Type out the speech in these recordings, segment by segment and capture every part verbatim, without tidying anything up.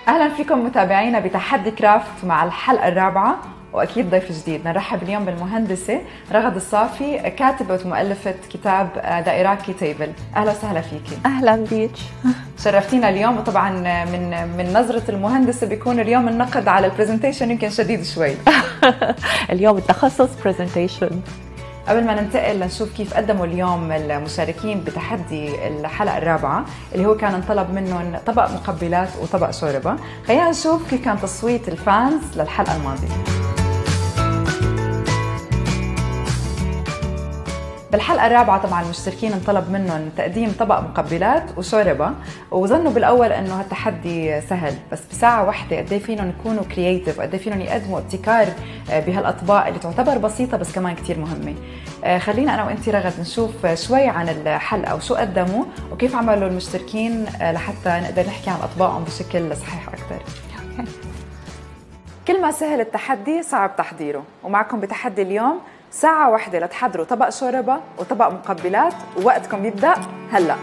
اهلا فيكم متابعينا بتحدي كرافت مع الحلقه الرابعه، واكيد ضيف جديد. نرحب اليوم بالمهندسه رغد الصافي، كاتبه ومؤلفه كتاب دائرات تيبل. اهلا وسهلا فيكي. اهلا بيك، شرفتينا اليوم. وطبعا من من نظره المهندسه بيكون اليوم النقد على البرزنتيشن يمكن شديد شوي. اليوم التخصص برزنتيشن. قبل ما ننتقل لنشوف كيف قدموا اليوم المشاركين بتحدي الحلقة الرابعة اللي هو كان انطلب منهم طبق مقبلات وطبق شوربة، خلينا نشوف كيف كان تصويت الفانز للحلقة الماضية. بالحلقة الرابعة طبعا المشتركين انطلب منهم تقديم طبق مقبلات وشوربة، وظنوا بالأول إنه هالتحدي سهل، بس بساعة واحدة قد ايه فيهم يكونوا كرييتيف وقد ايه فيهم يقدموا ابتكار بهالأطباق اللي تعتبر بسيطة بس كمان كتير مهمة. خلينا أنا وأنتي رغد نشوف شوي عن الحلقة وشو قدموا وكيف عملوا المشتركين لحتى نقدر نحكي عن أطباقهم بشكل صحيح أكثر. كل ما سهل التحدي صعب تحضيره، ومعكم بتحدي اليوم ساعة واحدة لتحضروا طبق شوربة وطبق مقبلات، ووقتكم يبدأ هلأ.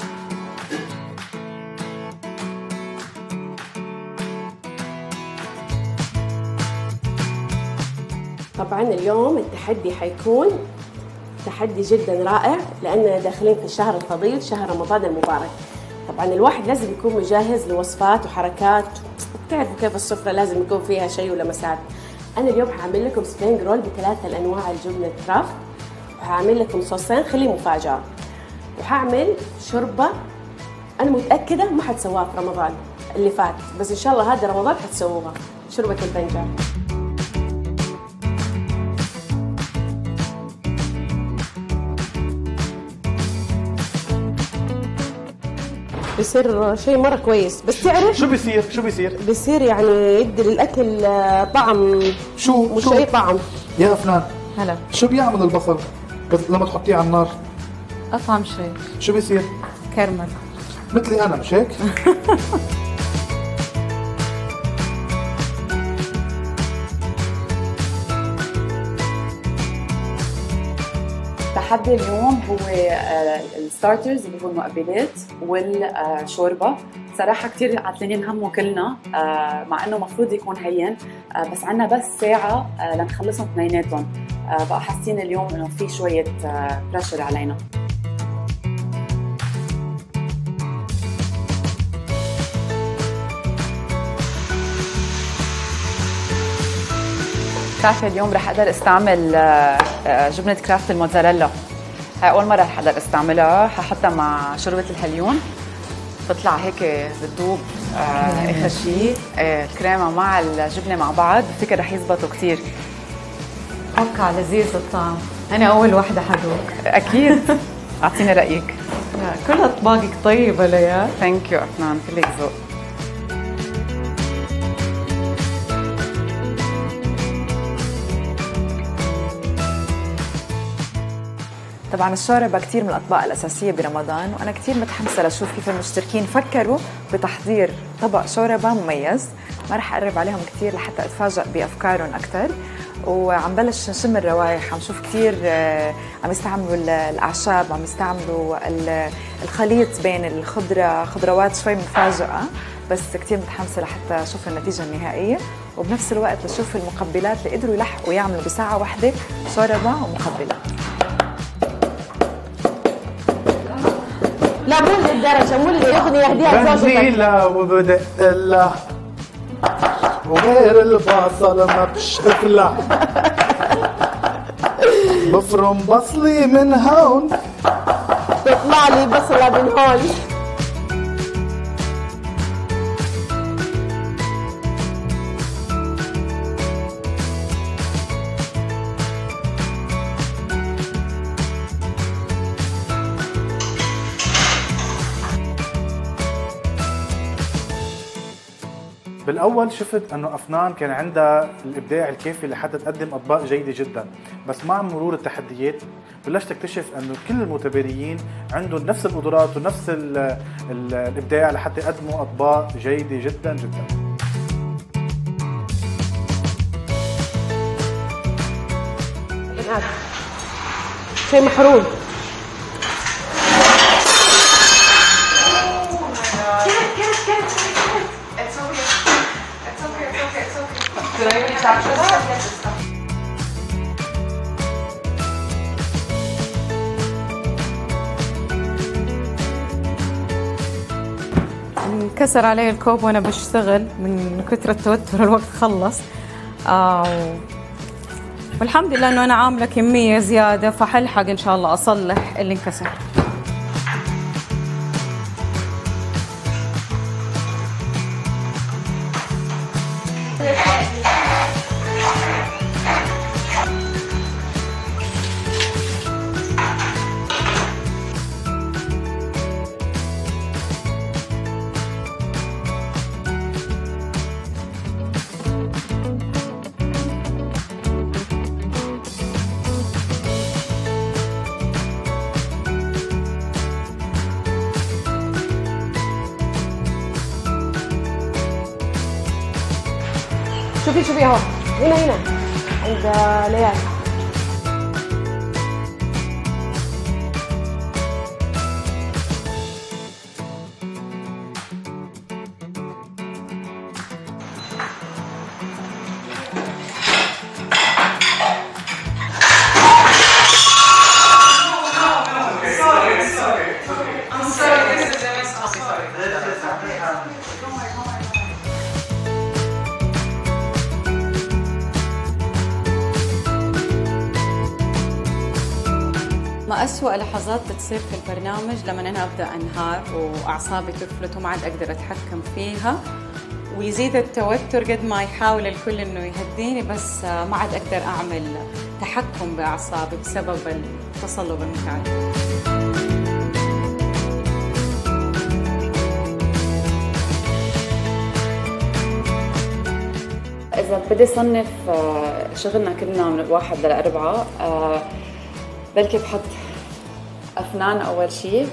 طبعا اليوم التحدي حيكون تحدي جدا رائع، لأننا داخلين في الشهر الفضيل شهر رمضان المبارك. طبعا الواحد لازم يكون مجهز لوصفات وحركات، وبتعرفوا كيف السفرة لازم يكون فيها شيء ولمسات. أنا اليوم هعمل لكم سبرينج رول بثلاثة الأنواع الجبنة كرافت، وهعمل لكم صوصين خليه مفاجأة، وهعمل شوربة أنا متأكدة ما حتسووها في رمضان اللي فات، بس إن شاء الله هذا رمضان حتسووها، شوربة البنجر. بيصير شيء مرة كويس، بس تعرف شو بيصير؟ شو بيصير؟ بيصير يعني يدي للأكل طعم. شو؟ مش شو؟ أي طعم. يا أفنان، هلا. شو بيعمل البصل بس لما تحطيه على النار؟ أطعم شيء. شو بيصير؟ كرمل. مثلي أنا، مش هيك؟ تحدي اليوم هو الستارترز اللي هو المقبلات والشوربة. صراحة كتير عاطلين همه كلنا، مع انه مفروض يكون هين، بس عنا بس ساعة لنخلصهم اثنيناتهم، بقى حاسين اليوم انه في شوية بريشر علينا. بتعرفي اليوم رح اقدر استعمل جبنة كرافت الموتزاريلا، هاي أول مرة رح اقدر استعملها. ححطها مع شوربة الحليون، بتطلع هيك بتدوب اخر شيء. الكريمة مع الجبنة مع بعض بفكر رح يزبطوا كثير. أوكا لذيذ الطعم، أنا أول واحدة حدوق. أكيد. أعطيني رأيك. كل أطباقك طيبة ليا. ثانك يو أفنان، كلك ذوق. طبعا الشوربة كثير من الأطباق الأساسية برمضان، وأنا كثير متحمسة لشوف كيف المشتركين فكروا بتحضير طبق شوربة مميز. ما رح أقرب عليهم كثير لحتى أتفاجأ بأفكارهم أكثر، وعم بلش نشم الروايح. عم شوف كثير عم يستعملوا الأعشاب، عم يستعملوا الخليط بين الخضرة، خضروات شوي مفاجئة، بس كثير متحمسة لحتى أشوف النتيجة النهائية، وبنفس الوقت لشوف المقبلات اللي قدروا يلحقوا يعملوا بساعة واحدة شوربة ومقبلات. لا مو للدرجة، مو اللي ياخذ يهديها زوجتك. بنزيلة وبدق لها وغير البصل ما بشتغلها، بفرم بصلي من هون بيطلع لي بصلة من هون. بالأول شفت أنه أفنان كان عندها الإبداع الكافي لحتى تقدم أطباق جيدة جدا، بس مع مرور التحديات بلشت تكتشف أنه كل المتباريين عندهم نفس القدرات ونفس ال ال الإبداع لحتى يقدموا أطباق جيدة جدا جدا. شيء محروق. It's okay. انكسر علي الكوب وانا بشتغل من كثر التوتر، الوقت خلص. آه والحمد لله انه انا عامله كميه زياده، فحلحق ان شاء الله اصلح اللي انكسر. شوفي شوفي اهو، هنا هنا عند ليال. ما أسوأ لحظات بتصير في البرنامج لما أنا أبدأ أنهار وأعصابي تفلت وما عاد أقدر أتحكم فيها، ويزيد التوتر قد ما يحاول الكل إنه يهديني، بس ما عاد أقدر أعمل تحكم بأعصابي بسبب التصلب المتعدد. إذا بدي صنف شغلنا كلنا من الواحد للأربعة، بلكي بحط أفنان أول شيء.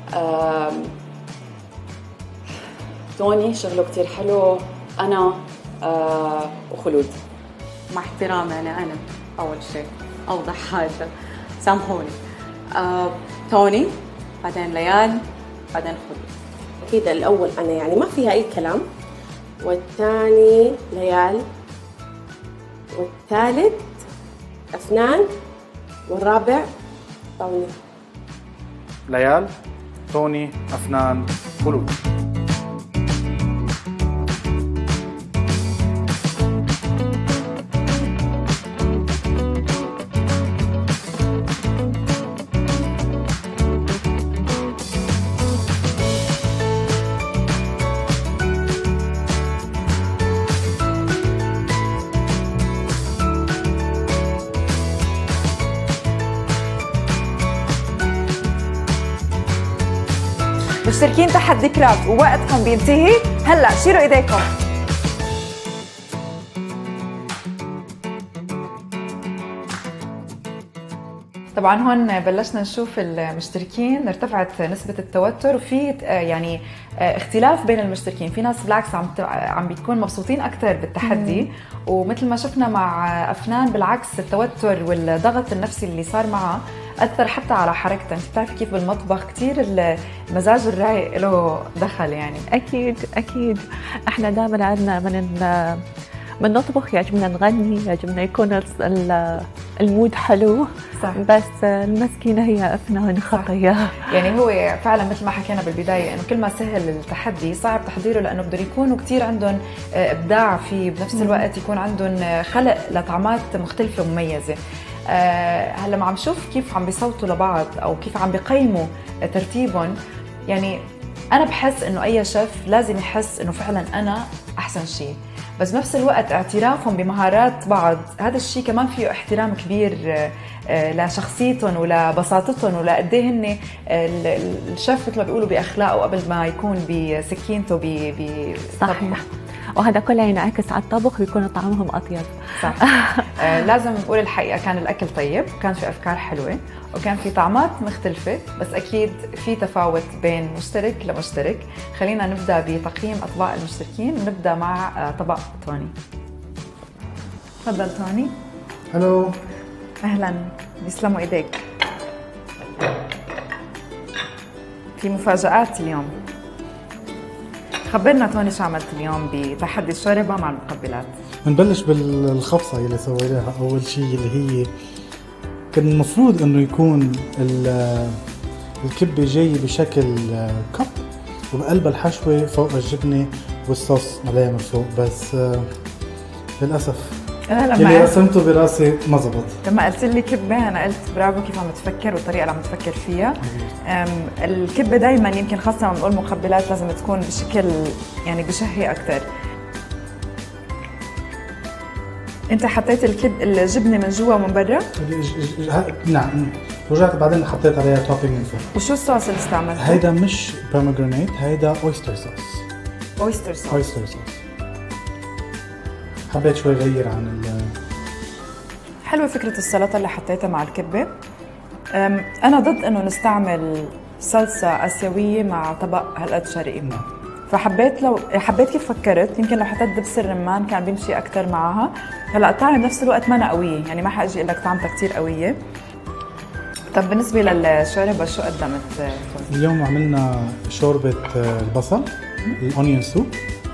توني شغله كتير حلو، أنا وخلود. مع احترامي أنا أنا أول شيء أوضح حاجة، سامحوني. توني، بعدين ليال، بعدين خلود. أكيد الأول أنا، يعني ما فيها أي كلام، والثاني ليال، والثالث أفنان، والرابع توني. ليال، توني، أفنان، خلود. مشتركين تحدي كرافت ووقتكم بينتهي هلا، شيلوا ايديكم. طبعا هون بلشنا نشوف المشتركين ارتفعت نسبة التوتر، وفي يعني اختلاف بين المشتركين. في ناس بالعكس عم عم بيكون مبسوطين اكثر بالتحدي، مم. ومثل ما شفنا مع افنان بالعكس التوتر والضغط النفسي اللي صار معها اثر حتى على حركتها. انت بتعرفي كيف بالمطبخ كثير المزاج الرايق له دخل يعني. اكيد اكيد احنا دائما عندنا من من نطبخ يعجبنا نغني، يعجبنا يكون المود حلو. صح. بس المسكينة هي أفنان خطية. يعني هو فعلا مثل ما حكينا بالبداية إنه كل ما سهل التحدي صعب تحضيره، لأنه بدهم يكونوا كتير عندهم إبداع فيه، بنفس الوقت يكون عندهم خلق لطعمات مختلفة ومميزة. هلا ما عم شوف كيف عم بيصوتوا لبعض أو كيف عم بيقيموا ترتيبهم، يعني أنا بحس إنه أي شيف لازم يحس إنه فعلا أنا أحسن شيء، بس بنفس الوقت اعترافهم بمهارات بعض هذا الشيء كمان فيه احترام كبير لشخصيتهم ولبساطتهم ولقد ايه هن الشيف مثل ما بيقولوا باخلاقه قبل ما يكون بسكينته ب صحيح. وهذا كله ينعكس على الطبخ ويكون طعمهم اطيب. صح. آه لازم نقول الحقيقه، كان الاكل طيب وكان في افكار حلوه وكان في طعمات مختلفه، بس اكيد في تفاوت بين مشترك لمشترك. خلينا نبدا بتقييم اطباق المشتركين، ونبدا مع آه طبق توني. تفضل توني. هلو. اهلا، بيسلموا ايديك. في مفاجآت اليوم. خبرنا توني شو عملت اليوم بتحدي الشوربه مع المقبلات. بنبلش بالخبصة اللي سويناها. أول شيء اللي هي كان المفروض إنه يكون الكبة جاي بشكل كب وبقلبها الحشوة فوق الجبنة والصوص عليها من فوق، بس للأسف اللي رسمته براسي ما زبط. لما قلت لي كبة أنا قلت برافو كيف عم تفكر والطريقة اللي عم تفكر فيها. الكبة دايما يمكن خاصة لما بنقول مقبلات لازم تكون بشكل يعني بشهي أكتر. أنت حطيت الكب الجبنة من جوا ومن برا؟ نعم، ورجعت بعدين حطيت عليها توبينج من فوق. وشو الصوص اللي استعملته؟ هيدا مش بوميجرانيت، هيدا اويستر صوص. اويستر صوص. اويستر صوص. حبيت شوي غير عن ال حلوة فكرة السلطة اللي حطيتها مع الكبة. أنا ضد إنه نستعمل صلصة آسيوية مع طبق هالقد شرقي. نعم. فحبيت لو حبيت كيف فكرت، يمكن لو حطيت دبس الرمان كان بيمشي أكتر معها. هلا الطعم بنفس الوقت ما قوية، يعني ما حأجي أقول لك طعمتها كتير قوية. طب بالنسبة للشوربة شو قدمت؟ اليوم عملنا شوربة البصل، الأونيون سوب،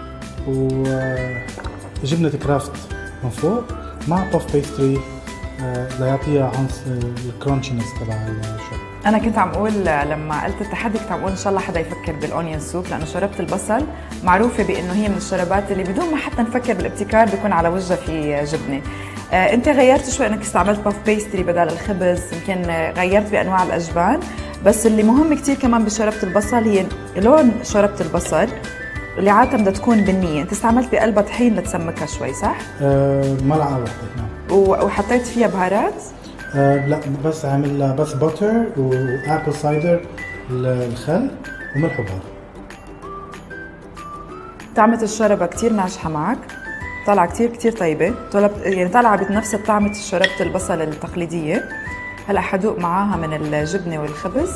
وجبنة كرافت من فوق مع باف بيستري ليعطيها عنصر الكرانشنس تبع الشوربة. أنا كنت عم أقول لما قلت التحدي كنت عم أقول إن شاء الله حدا يفكر بالأونيون سوب، لأنه شوربة البصل معروفة بأنه هي من الشوربات اللي بدون ما حتى نفكر بالابتكار بيكون على وجهها في جبنة. آه، أنت غيرت شوي إنك استعملت باف بيستري بدل الخبز، يمكن غيرت بأنواع الأجبان، بس اللي مهم كتير كمان بشوربة البصل هي لون شوربة البصل اللي عادة بدها تكون بنية. أنت استعملت بقلبها طحين لتسمكها شوي صح؟ أه ملعقة واحدة. نعم. وحطيت فيها بهارات؟ أه لا، بس عامل بس باتر وابل سايدر الخل وملح وبهار. طعمة الشوربة كتير ناجحة معك، طالعة كتير كتير طيبة، طلب يعني طالعة بنفس طعمة شوربة البصل التقليدية. هلا حدوق معاها من الجبنة والخبز.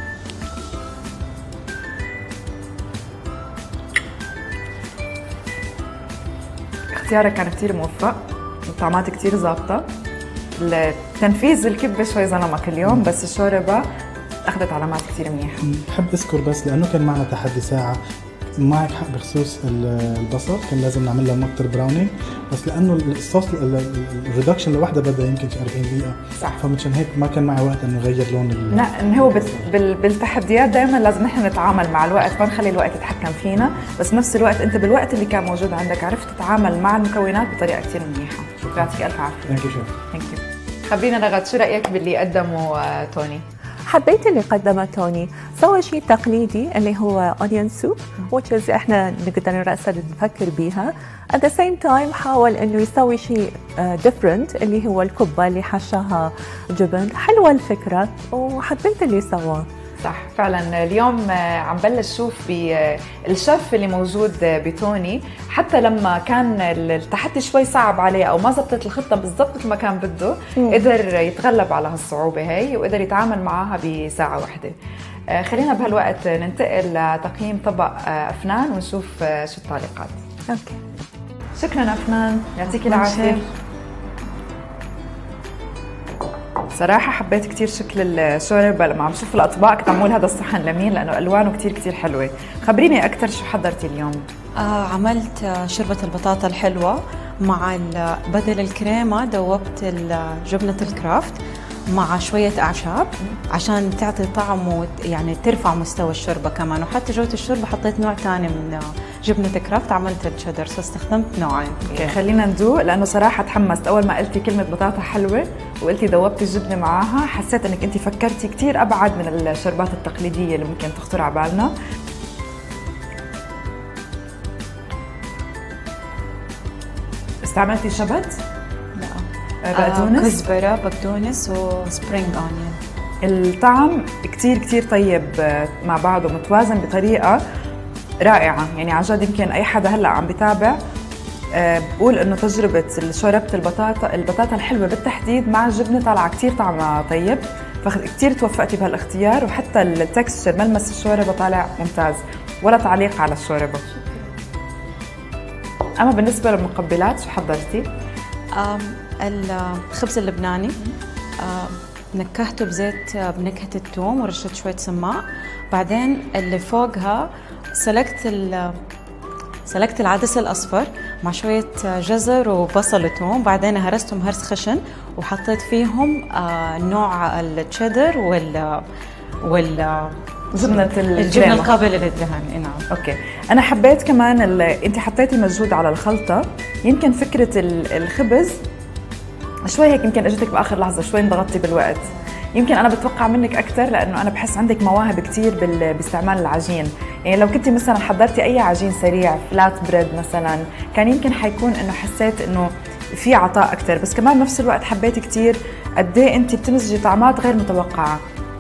اختيارك كان كتير موفق، الطعمات كتير ظابطة، التنفيذ الكبة شوي ظلمك اليوم، بس الشوربة أخذت علامات كتير منيحة. بحب أذكر بس لأنه كان معنا تحدي ساعة، معك حق بخصوص البصل كان لازم نعمل له مقطر براونينج، بس لانه الصوص الريدكشن لوحده بدها يمكن أربعين دقيقه صح، فمشان هيك ما كان معي وقت انه اغير لون ال... لا إن هو بالتحديات دائما لازم نحن نتعامل مع الوقت، ما نخلي الوقت يتحكم فينا، بس نفس الوقت انت بالوقت اللي كان موجود عندك عرفت تتعامل مع المكونات بطريقه كثير منيحه. يعطيك الف عافيه. ثانك يو شيف. ثانك يو. خبرينا رغد شو رايك باللي قدمه توني؟ حبيت اللي قدمه توني، سوى شيء تقليدي اللي هو onion soup which is احنا نقدر نرأسا نفكر بيها. at the same time حاول انه يسوي شيء different اللي هو الكبة اللي حشاها جبن. حلوة الفكرة وحبيت اللي سواه. صح فعلا. اليوم عم بلش شوف بالشيف اللي موجود بتوني، حتى لما كان التحدي شوي صعب عليه او ما زبطت الخطه بالضبط كما كان بده، مم. قدر يتغلب على هالصعوبه هي وقدر يتعامل معها بساعه واحده. خلينا بهالوقت ننتقل لتقييم طبق افنان ونشوف شو التعليقات. اوكي شكرا افنان، يعطيكي العافيه. صراحة حبيت كتير شكل الشوربة، لما عم شوف الأطباق كنت عم أقول هذا الصحن لمين لأنه ألوانه كتير كتير حلوة. خبريني أكتر شو حضرتي اليوم؟ آه عملت شوربة البطاطا الحلوة مع بدل الكريمة دوبت جبنة الكرافت مع شوية أعشاب عشان تعطي طعم ويعني ترفع مستوى الشوربة كمان، وحتى جوة الشوربة حطيت نوع تاني من جبنة كرافت عملت الشيدر، فاستخدمت نوعين. اوكي خلينا ندوق لأنه صراحة تحمست. أول ما قلتي كلمة بطاطا حلوة وقلتي ذوبتي الجبنة معاها حسيت إنك أنت فكرتي كتير أبعد من الشربات التقليدية اللي ممكن تخطر على بالنا. استعملتي شبت؟ بقدونس؟ آه كزبرة، بقدونس وسبرينج أونيون. الطعم كتير كتير طيب مع بعضه، متوازن بطريقة رائعة، يعني عن جد يمكن أي حدا هلأ عم بتابع أه بقول إنه تجربة شوربة البطاطا البطاطا الحلوة بالتحديد مع الجبنة طالعة كتير طعمها طيب، فكتير توفقتي بهالاختيار، وحتى التكستشر ملمس الشوربة طالع ممتاز، ولا تعليق على الشوربة. أما بالنسبة للمقبلات شو حضرتي؟ الخبز اللبناني نكهته بزيت بنكهة الثوم ورشة شوية سماق، بعدين اللي فوقها سلقت سلقت العدس الأصفر مع شوية جزر وبصل وثوم، بعدين هرستهم هرس خشن وحطيت فيهم آه نوع التشيدر وال وال جبنة الجبنة القابلة للدهن. نعم. اوكي، انا حبيت كمان ال... انت حطيتي مجهود على الخلطة. يمكن فكرة الخبز شوي هيك يمكن اجتك باخر لحظة، شوي انضغطتي بالوقت. يمكن انا بتوقع منك اكثر لانه انا بحس عندك مواهب كثير بال... باستعمال العجين. يعني لو كنتي مثلا حضرتي اي عجين سريع فلات بريد مثلا كان يمكن حيكون انه حسيت انه في عطاء اكثر، بس كمان بنفس الوقت حبيت كثير قد ايه انت بتمزجي طعمات غير متوقعة.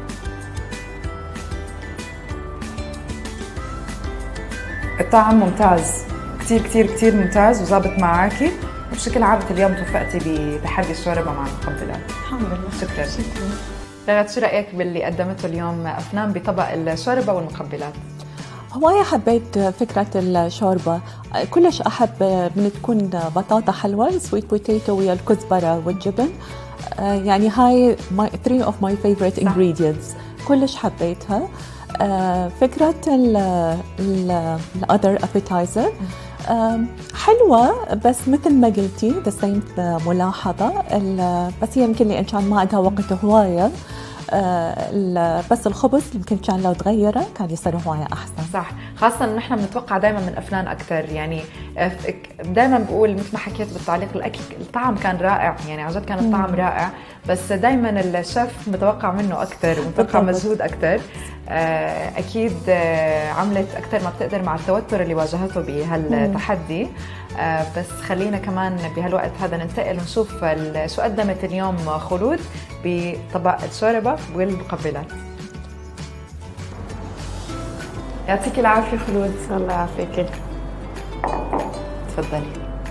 الطعم ممتاز، كثير كثير كثير ممتاز وظابط معاكي، وبشكل عام اليوم توفقتي بتحدي الشوربه مع المقبلات. الحمد لله. شكرا. شكرا. رغد، شو رايك باللي قدمته اليوم افنان بطبق الشوربه والمقبلات؟ هواية حبيت فكرة الشوربة، كلش أحب من تكون بطاطا حلوة سويت بوتيتو ويا الكزبرة والجبن، يعني هاي my three of my favorite ingredients. كلش حبيتها. فكرة ال ال other appetizer حلوة، بس مثل ما قلتي the same ملاحظة، بس هي يمكن لأن كان ما عندها وقت هواية، بس الخبز يمكن كان لو تغيره كان يصير هواية أحسن. صح، خاصة إن نحن بنتوقع دائما من أفنان أكثر. يعني دائما بقول مثل ما حكيت بالتعليق، الأكل الطعم كان رائع، يعني عن جد كان الطعم رائع، بس دائما الشيف متوقع منه أكثر ومتوقع مجهود أكثر. أكيد عملت أكثر ما بتقدر مع التوتر اللي واجهته بهالتحدي. بس خلينا كمان بهالوقت هذا ننتقل ونشوف شو قدمت اليوم خلود بطبق الشوربة والمقبلات. يعطيك العافية خلود. الله يعافيك. تفضلي.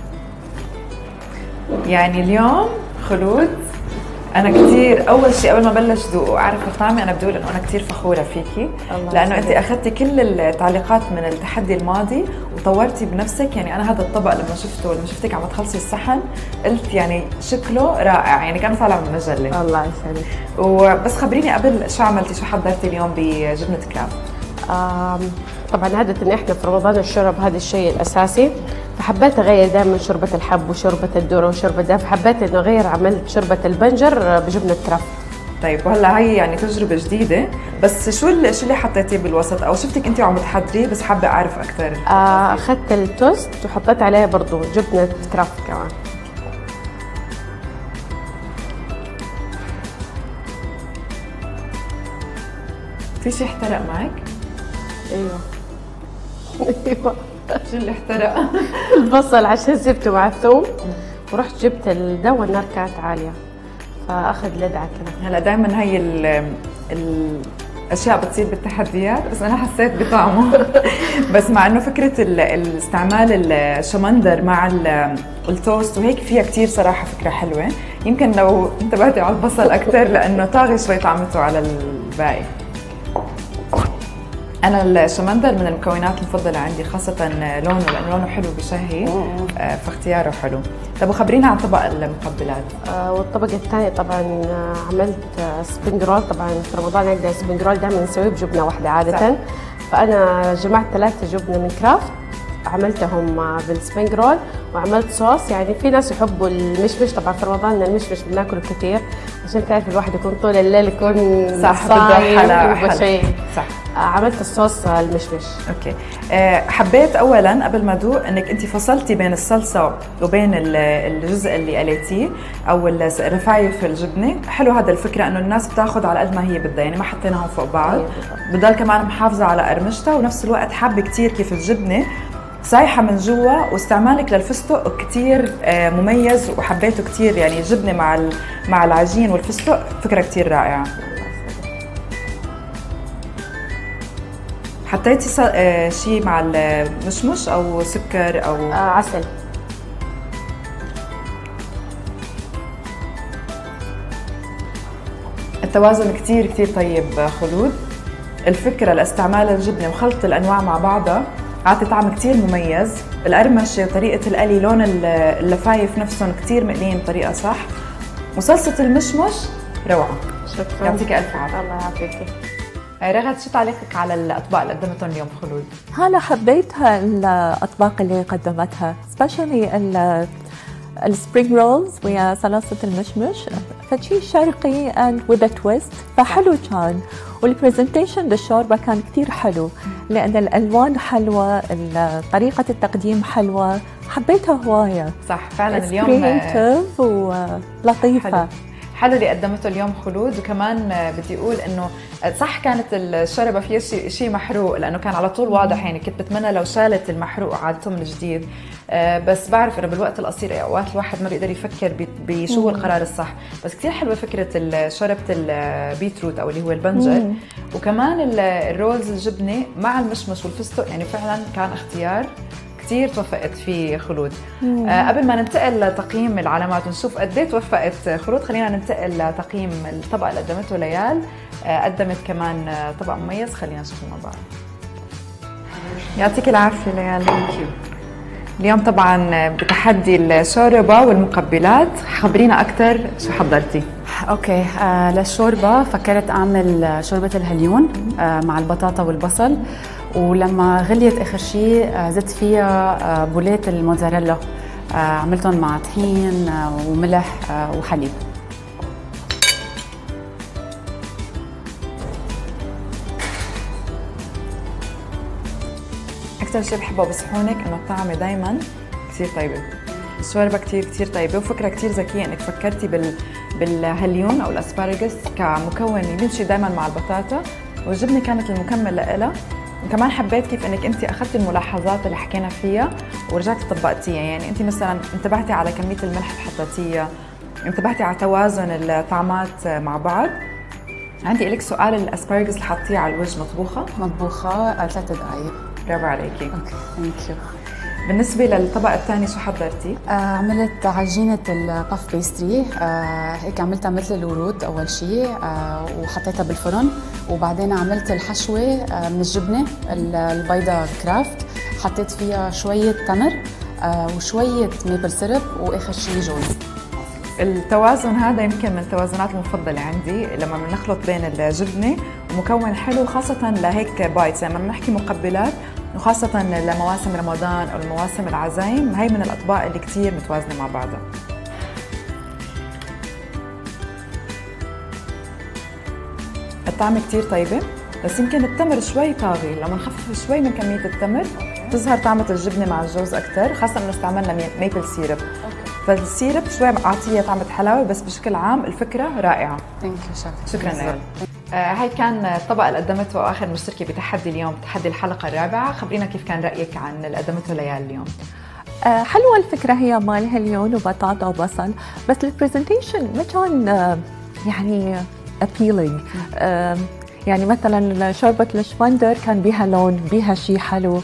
يعني اليوم خلود أنا كثير أول شيء قبل ما بلش ذوق وأعرف الطعمة أنا بدي أقول إنه أنا كثير فخورة فيكي، لأنه أنت أخذتي كل التعليقات من التحدي الماضي وطورتي بنفسك. يعني أنا هذا الطبق لما شفته لما شفتك عم تخلصي الصحن قلت يعني شكله رائع، يعني كان طالع من مجلة. الله يسعدك. وبس خبريني قبل شو عملتي، شو حضرتي اليوم بجبنة كرافت؟ طبعا عادة احنا في رمضان الشرب هذا الشيء الأساسي، فحبيت أغير دائما شوربة الحب وشوربة الذرة وشوربة ده، فحبيت إنه أغير عملت شوربة البنجر بجبنة كرافت. طيب، وهلا هي يعني تجربة جديدة، بس شو اللي شو اللي حطيتيه بالوسط او شفتك انت وعم تحضريه، بس حابة أعرف أكثر. أخذت التوست وحطيت عليه برضو جبنة كرافت كمان. في شيء احترق معك؟ ايوه. ايوه. شو اللي احترق؟ البصل عشان سبته مع الثوم ورحت جبت الدواء والنار كانت عاليه فاخذ لدعه كده. هلا دائما هي ال الاشياء بتصير بالتحديات، بس انا حسيت بطعمه. بس مع انه فكره الاستعمال الشمندر مع التوست وهيك فيها كثير صراحه فكره حلوه. يمكن لو انتبهتي على البصل اكثر لانه طاغي شوي طعمته على الباقي. أنا الشمندر من المكونات المفضلة عندي، خاصة لونه لأنه لونه حلو بشهي، فاختياره حلو. طب وخبرينا عن طبق المقبلات. آه والطبق الثاني طبعا عملت سبرينج رول. طبعا في رمضان عندنا سبرينج رول دائما نسويه بجبنة واحدة عادة. صح. فأنا جمعت ثلاثة جبنة من كرافت عملتهم بالسبرينج رول وعملت صوص. يعني في ناس يحبوا المشمش، طبعا في رمضان المشمش بناكله كثير عشان تعرف الواحد يكون طول الليل يكون صح صايم ويبغى شيء. صح. عملت الصوص المشمش. اوكي. أه حبيت اولا قبل ما ادوق انك انت فصلتي بين الصلصه وبين الجزء اللي قليتيه او الرفايف الجبنه. حلو هذا الفكره انه الناس بتاخذ على قد ما هي بدها، يعني ما حطيناهم فوق بعض. بضل كمان محافظه على قرمشتها ونفس الوقت حابه كثير كيف الجبنه سايحه من جوا، واستعمالك للفستق كثير مميز وحبيته كثير. يعني الجبنه مع مع العجين والفستق فكره كثير رائعه. حطيتي شيء مع المشمش او سكر او آه عسل؟ التوازن كثير كثير طيب خلود. الفكره لاستعمال الجبنه وخلط الانواع مع بعضها عطي طعم كثير مميز. القرمشه وطريقه القلي، لون اللفايف نفسهم كثير مقليين بطريقه صح، وصلصه المشمش روعه. شكرا. يعطيك الف عافيه. الله يعافيك. رغد، شو تعليقك على الاطباق اللي قدمتهم اليوم خلود؟ هلا حبيتها الاطباق اللي قدمتها، سبيشالي السبرينج رولز ويا صلصه المشمش، فشي شرقي اند وذ تويست، فحلو كان. والبرزنتيشن للشوربه كان كثير حلو لان الالوان حلوه، طريقه التقديم حلوه، حبيتها هوايه. صح فعلا اليوم كرييتيف ولطيفه. حلو. حلو اللي قدمته اليوم خلود. وكمان بدي اقول انه صح كانت الشوربه فيها شيء شيء محروق، لانه كان على طول واضح، يعني كنت بتمنى لو شالت المحروق وعادته من جديد. بس بعرف انه بالوقت القصير اوقات الواحد ما بيقدر يفكر بشو هو القرار الصح. بس كثير حلوه فكره شوربه البيتروت او اللي هو البنجر. مم. وكمان الرولز الجبنه مع المشمش والفستق، يعني فعلا كان اختيار كثير توفقت فيه خلود. آه قبل ما ننتقل لتقييم العلامات ونشوف قد ايه توفقت خلود، خلينا ننتقل لتقييم الطبق اللي قدمته ليال. آه قدمت كمان طبق مميز، خلينا نشوفه مع بعض. يعطيك العافيه ليال. اليوم طبعا بتحدي الشوربه والمقبلات، خبرينا اكثر شو حضرتي؟ اوكي، آه للشوربه فكرت اعمل شوربه الهليون آه مع البطاطا والبصل، ولما غليت اخر شيء آه زدت فيها آه بولات الموتزاريلا، آه عملتهم مع طحين آه وملح آه وحليب. أكثر شيء بحبه بصحونك إنه الطعمة دايماً كثير طيبة، الشوربة كثير كثير طيبة، وفكرة كثير ذكية إنك فكرتي بال بالهليون أو الأسبارغس كمكون بيمشي دايماً مع البطاطا، والجبنة كانت المكمل لها. وكمان حبيت كيف إنك أنت أخذتي الملاحظات اللي حكينا فيها ورجعتي طبقتيها. يعني أنت مثلاً انتبهتي على كمية الملح اللي حطيتيها، انتبهتي على توازن الطعمات مع بعض. عندي لك سؤال، الأسبارغس اللي حطيها على الوجه مطبوخة؟ مطبوخة ثلاث دقائق. برافو عليكي. اوكي ثانك يو. بالنسبة للطبق الثاني شو حضرتي؟ آه عملت عجينة الباف بيستري، آه هيك عملتها مثل الورود أول شيء، آه وحطيتها بالفرن، وبعدين عملت الحشوة آه من الجبنة البيضة كرافت، حطيت فيها شوية تمر آه وشوية ميبل سيرب، وآخر شيء جوز. التوازن هذا يمكن من التوازنات المفضلة عندي، لما بنخلط بين الجبنة ومكون حلو، خاصة لهيك بايتس، يعني لما بنحكي مقبلات وخاصة لمواسم رمضان أو المواسم العزايم، هي من الأطباق اللي كتير متوازنة مع بعضها. الطعمة كتير طيبة، بس يمكن التمر شوي طاغي، لما نخفف شوي من كمية التمر تظهر طعمة الجبنة مع الجوز أكتر، خاصة إنه استعملنا ميبل سيرب. فالسيرب شوي عاطية طعمة حلاوة، بس بشكل عام الفكرة رائعة. ثانك يو شكرا. شكرا لك. آه هاي كان الطبق اللي قدمته آخر مشتركة بتحدي اليوم، تحدي الحلقة الرابعة. خبرينا كيف كان رأيك عن اللي قدمته ليال اليوم؟ آه حلوة الفكرة، هي مال هليون وبطاطا وبصل، بس البرزنتيشن ما كان آه يعني appealing. آه يعني مثلا شوربة الشوندر كان بيها لون، بيها شيء حلو،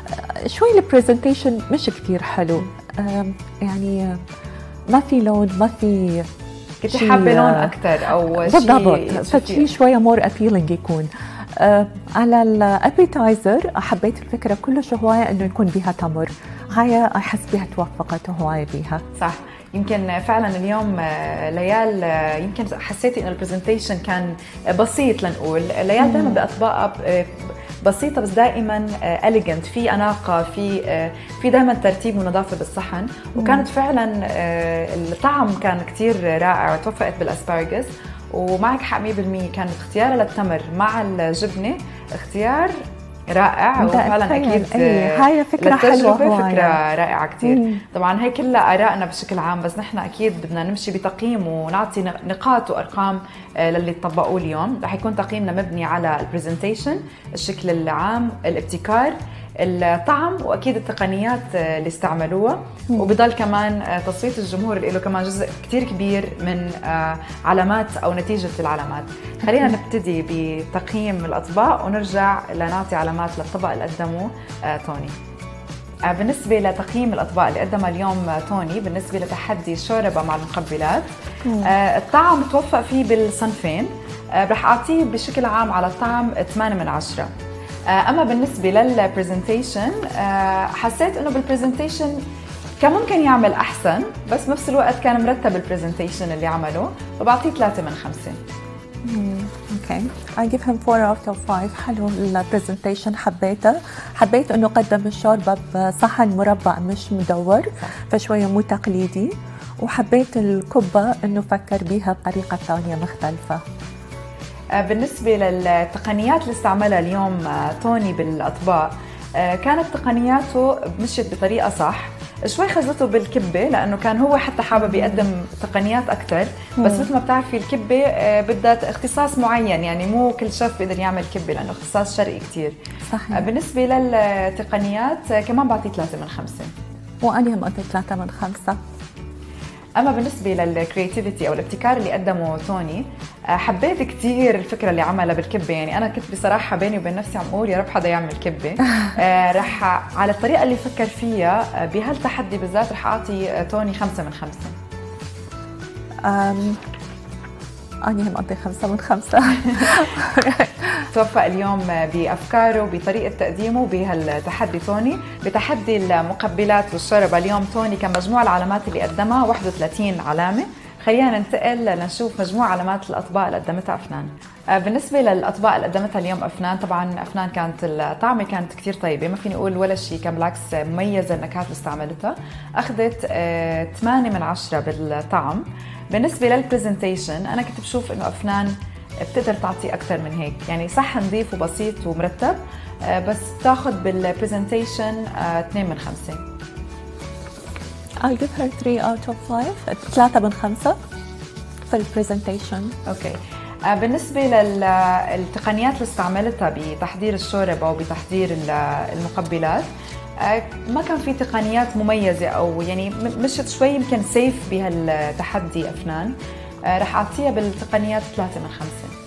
آه شوي البرزنتيشن مش كتير حلو، آه يعني ما في لون، ما في كنت حابة لون أكتر أو شيء بالضبط، فشي شوية مور appealing يكون. آه على الابيتايزر حبيت الفكرة كلش هواية إنه يكون بيها تمر، هاي أحس بها توفقت هواية بيها. صح، يمكن فعلا اليوم ليال يمكن حسيتي إنه البرزنتيشن كان بسيط، لنقول ليال دائما بأطباقها بسيطة بس دائما إليجنت، في أناقة، في في دائما ترتيب ونظافة بالصحن، وكانت فعلا الطعم كان كتير رائع وتوفقت بالأسبارغس. ومعك حق مية بالمية، كانت اختيارها للتمر مع الجبنة اختيار رائع، وفعلا اكيد أيه. هاي فكره حلوه، فكره رائعه كثير. طبعا هي كلها ارائنا بشكل عام، بس نحن اكيد بدنا نمشي بتقييم ونعطي نقاط وارقام للي طبقوه اليوم. رح يكون تقييمنا مبني على البرزنتيشن، الشكل العام، الابتكار، الطعم، واكيد التقنيات اللي استعملوها، وبضل كمان تصويت الجمهور اللي له كمان جزء كتير كبير من علامات او نتيجه العلامات. خلينا نبتدي بتقييم الاطباق ونرجع لنعطي علامات للطبق اللي قدمه توني. بالنسبة لتقييم الأطباق اللي قدمها اليوم توني، بالنسبة لتحدي الشوربة مع المقبلات، الطعم توفق فيه بالصنفين، رح أعطيه بشكل عام على الطعم ثمانية من عشرة. أما بالنسبة للبرزنتيشن حسيت إنه بالبرزنتيشن كان ممكن يعمل أحسن، بس بنفس الوقت كان مرتب البرزنتيشن اللي عمله، فبعطيه ثلاثة من خمسة. اوكي I give him four out of five. حلو البرزنتيشن، حبيته. حبيت انه قدم الشوربه بصحن مربع مش مدور، فشويه مو تقليدي. وحبيت الكبه انه فكر بيها بطريقه ثانيه مختلفه. بالنسبه للتقنيات اللي استعملها اليوم توني بالاطباق، كانت تقنياته مشيت بطريقه صح. شوي خزته بالكبه لانه كان هو حتى حابب يقدم تقنيات اكثر، بس مثل ما بتعرفي الكبه بدها اختصاص معين، يعني مو كل شيف بيقدر يعمل كبه لانه اختصاص شرقي كثير. صحيح. بالنسبه للتقنيات كمان بعطيه ثلاثة من خمسة. وانا هم قلت ثلاثة من خمسة. اما بالنسبه للكرياتيفيتي او الابتكار اللي قدمه توني، حبيت كثير الفكره اللي عملها بالكبه. يعني انا كنت بصراحه بيني وبين نفسي عم اقول يا رب حدا يعمل كبه. رح على الطريقه اللي فكر فيها بهالتحدي بالذات رح اعطي توني خمسة من خمسة. أم أنا هم أعطي خمسة من خمسة. توفق اليوم بأفكاره وبطريقة تقديمه بهالتحدي توني. بتحدي المقبلات والشوربة اليوم توني كان مجموع العلامات اللي قدمها واحد وثلاثين علامة. خلينا ننتقل لنشوف مجموع علامات الأطباق اللي قدمتها أفنان. بالنسبة للأطباق اللي قدمتها اليوم أفنان، طبعا أفنان كانت الطعمة كانت كتير طيبة، ما فيني أقول ولا شيء، كان بالعكس مميزة النكهات اللي استعملتها. أخذت ثمانية من عشرة بالطعم. بالنسبة للبرزنتيشن أنا كنت بشوف إنه أفنان بتقدر تعطي أكثر من هيك، يعني صح نظيف وبسيط ومرتب، بس بتاخذ بالبرزنتيشن اثنين من خمسة. I'll give her three out of five. ثلاثة من خمسة في البرزنتيشن. أوكي. بالنسبة للتقنيات اللي استعملتها بتحضير الشوربة وبتحضير المقبلات، ما كان في تقنيات مميزة أو يعني مشت شوي يمكن سيف بهالتحدي أفنان. رح أعطيها بالتقنيات ثلاثة من خمسة.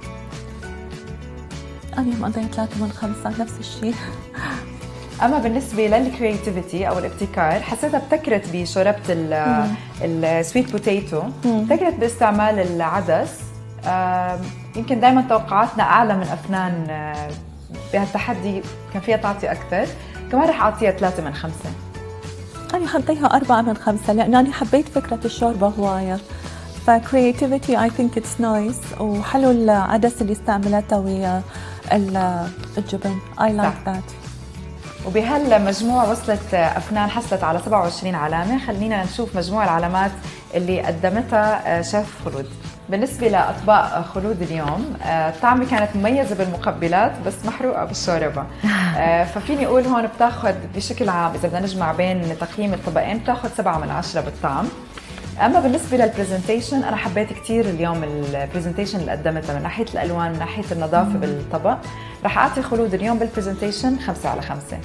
أنا مقضية ثلاثة من خمسة نفس الشيء. أما بالنسبة للكرياتيفيتي أو الابتكار، حسيتها ابتكرت بشوربة السويت بوتيتو، ابتكرت باستعمال العدس. يمكن دائما توقعاتنا أعلى من أفنان بهالتحدي، كان فيها تعطي أكثر. كمان رح أعطيها ثلاثة من خمسة. أنا حطيها أربعة من خمسة لأنه أنا حبيت فكرة الشوربة هواية. فكرياتيفيتي I think it's nice، وحلو العدس اللي استعملته ويا الجبن. I like that. وبهالمجموع وصلت أفنان، حصلت على سبعة وعشرين علامة. خلينا نشوف مجموع العلامات اللي قدمتها شيف خلود. بالنسبة لأطباق خلود اليوم، الطعمة كانت مميزة بالمقبلات بس محروقة بالشوربة. ففيني أقول هون بتاخد بشكل عام إذا بدنا نجمع بين تقييم الطبقين بتاخد سبعة من عشرة بالطعم. أما بالنسبة للبرزنتيشن أنا حبيت كتير اليوم البرزنتيشن اللي قدمتها من ناحية الألوان، من ناحية النظافة بالطبق. رح أعطي خلود اليوم بالبرزنتيشن خمسة على خمسة.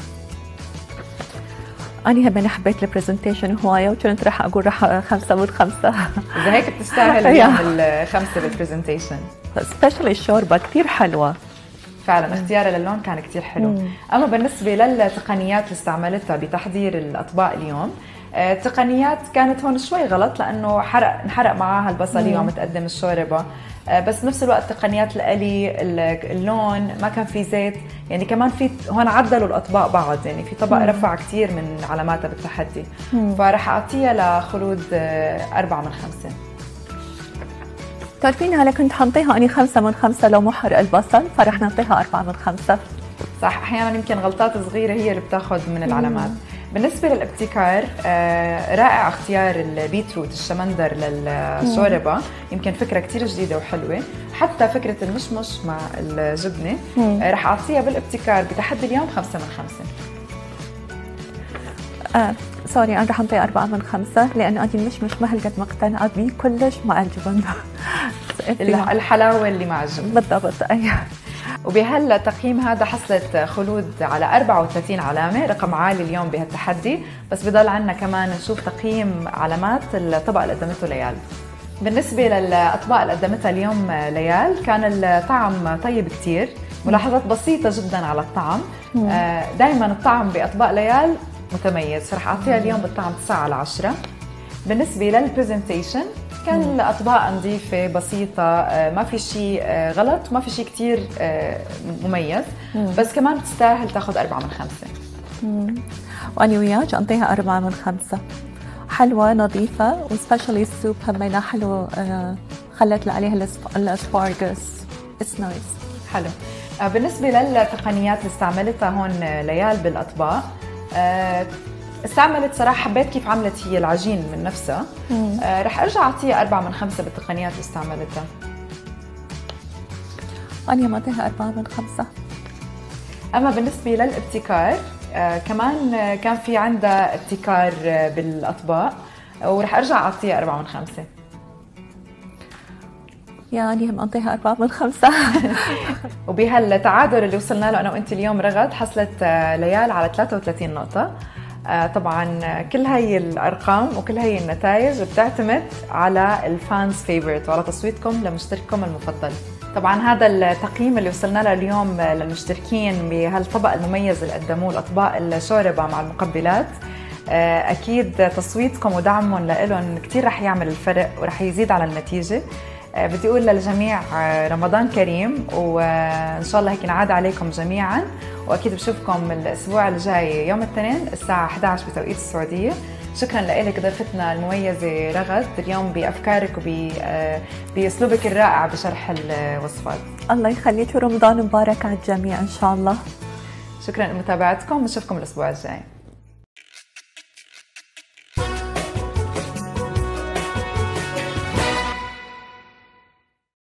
أنا هم حبيت البرزنتيشن هواية وكنت رح أقول رح خمسة من خمسة. إذا هيك بتستاهل اليوم الخمسة بالبرزنتيشن. سبيشلي الشوربة كتير حلوة. فعلا اختيارها للون كان كتير حلو. مم. أما بالنسبة للتقنيات اللي استعملتها بتحضير الأطباق اليوم، التقنيات كانت هون شوي غلط لأنه حرق انحرق معاها البصل وعم تقدم الشوربة، بس بنفس الوقت تقنيات القلي، اللون، ما كان في زيت، يعني كمان في هون عدلوا الأطباق بعض، يعني في طبق رفع كتير من علاماتها بالتحدي. مم. فرح أعطيها لخلود أربعة من خمسة. تعرفين هلا كنت حنطيها أني خمسة من خمسة لو مو حرق البصل، فرح نعطيها أربعة من خمسة. صح، أحيانا يمكن غلطات صغيرة هي اللي بتاخذ من العلامات. مم. بالنسبة للابتكار، رائع اختيار البيتروت الشمندر للشوربة، يمكن فكرة كتير جديدة وحلوة. حتى فكرة المشمش مع الجبنة رح أعطيها بالابتكار بتحدي اليوم خمسة من خمسة. آه، سوري أنا رح أعطيها أربعة من خمسة لأنه أنا المشمش ما هالقد مقتنعة بيه كلش مع الجبن. الحلاوة اللي مع الجبن. بالضبط، أيوه. وبهالتقييم هذا حصلت خلود على أربعة وثلاثين علامة، رقم عالي اليوم بهالتحدي. بس بضل عنا كمان نشوف تقييم علامات الطبق اللي قدمته ليال. بالنسبة للأطباق اللي قدمتها اليوم ليال، كان الطعم طيب كتير، ملاحظات بسيطة جدا على الطعم. دايما الطعم بأطباق ليال متميز، رح أعطيها اليوم بالطعم تسعة على عشرة. بالنسبة للبرزنتيشن كان الأطباق نظيفة بسيطة، ما في شيء غلط وما في شيء كتير مميز، بس كمان بتستاهل تاخد أربعة من خمسة. وأنا وياك أنطيها أربعة من خمسة. حلوة نظيفة، وسبيشالي السوب همينة حلو، خلت عليها الأسبارغس اتس نايس. حلو. آه، بالنسبة للتقنيات اللي استعملتها هون ليال بالأطباق، آه، استعملت صراحة، حبيت كيف عملت هي العجين من نفسها. آه، رح أرجع أعطيها أربعة من خمسة بالتقنيات اللي استعملتها. أنا معطيها أربعة من خمسة. أما بالنسبة للابتكار، آه، كمان آه، كان في عندها ابتكار آه، بالأطباق، ورح أرجع أعطيها أربعة من خمسة. يعني هم أعطيها أربعة من خمسة. وبهالتعادل اللي وصلنا له أنا وأنت اليوم رغد، حصلت آه، ليال على ثلاثة وثلاثين نقطة. آه، طبعا كل هاي الأرقام وكل هاي النتائج بتعتمد على الفانز فيفورت وعلى تصويتكم لمشترككم المفضل. طبعا هذا التقييم اللي وصلنا له اليوم للمشتركين بهالطبق المميز اللي قدموه، الأطباق الشوربة مع المقبلات، أكيد تصويتكم ودعمهم لهم كتير رح يعمل الفرق ورح يزيد على النتيجة. بدي أقول للجميع رمضان كريم، وإن شاء الله هيك نعاد عليكم جميعا، وأكيد بشوفكم الأسبوع الجاي يوم الاثنين الساعة إحدى عشر بتوقيت السعودية. شكرا لك ضيفتنا المميزة رغد اليوم بأفكارك وبأسلوبك الرائع بشرح الوصفات. الله يخليك، ورمضان مبارك على الجميع إن شاء الله. شكرا لمتابعتكم، نشوفكم الأسبوع الجاي.